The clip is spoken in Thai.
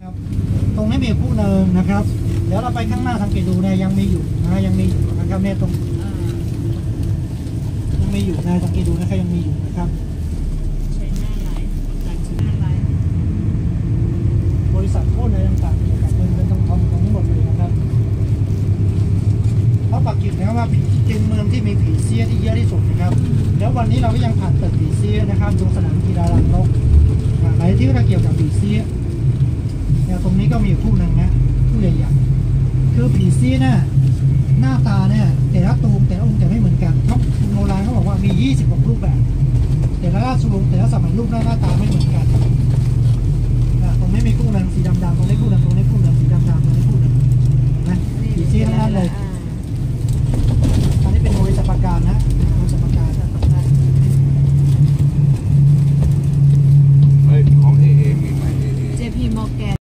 ตรงนี้มีคู่หนึ่งนะครับเดี๋ยวเราไปข้างหน้าสังเกตดูเนี่ยยังมีอยู่นะยังมีอยู่นะครับเนี่ยตรงยังมีอยู่นะสังเกตดูนะครับยังมีอยู่นะครับใช้หน้าไลน์การใช้หน้าไลน์บริษัทโคตรอะไรต่างๆเนี่ยเป็นตรงนี้หมดเลยนะครับเพราะปักกิ่งนะครับว่าเป็นเมืองที่มีผีเสื้อที่เยอะที่สุดนะครับแล้ววันนี้เราก็ยังผ่านตึกผีเสื้อนะครับดูสนามกีฬาลังนกหลายที่ก็เกี่ยวกับผีเสื้อเนี่ยตรงนี้ก็มีคู่หนึ่งนะคู่ใหญ่ๆคือผีเสื้อเนี่ยหน้าตาเนี่ยแต่ละตูมแต่ละองค์แต่ไม่เหมือนกันเพราะคุณโบราณเขาบอกว่ามี20 กว่ารูปแบบแต่ละราชวงศ์แต่ละสมัยรูปหน้าตาไม่เหมือนกันตรงนี้มีคู่หนึ่งสีดำๆตรงนี้คู่หนึ่งตรงนี้คู่หนึ่งสีดำๆตรงนี้คู่หนึ่งนะผีเสื้อทั้งนั้นเลยอันนี้เป็นโมเดลประการนะโมเดลประการของ AA มีไหม JP Morgan